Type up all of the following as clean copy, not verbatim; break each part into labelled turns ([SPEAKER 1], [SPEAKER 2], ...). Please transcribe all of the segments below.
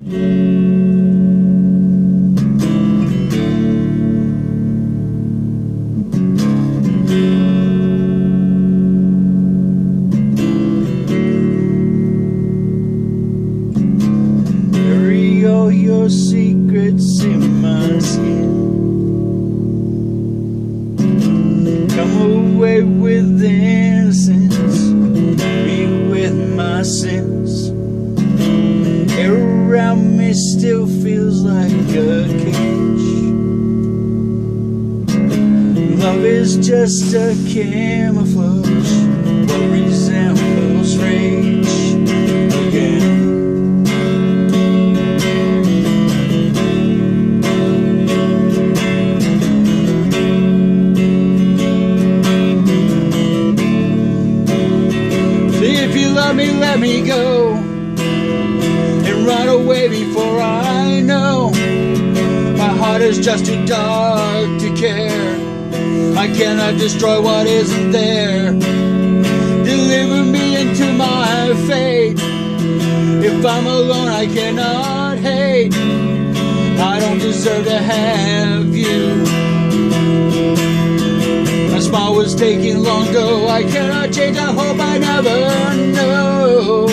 [SPEAKER 1] Bury all your secrets in my skin. Come away with innocence, me with my sins. Air around me still feels like a cage. Love is just a camouflage, what resembles rage again. If you love me, let me go and run away before I know. My heart is just too dark to care. I cannot destroy what isn't there. Deliver me into my fate. If I'm alone, I cannot hate. I don't deserve to have you. My smile was taking long ago. I cannot change, I hope I never know.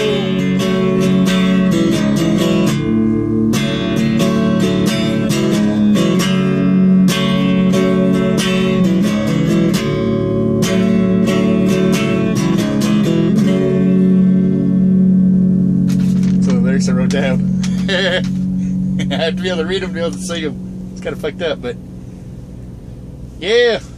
[SPEAKER 1] So the lyrics I wrote down. I have to be able to read them to be able to see them. It's kind of fucked up, but yeah.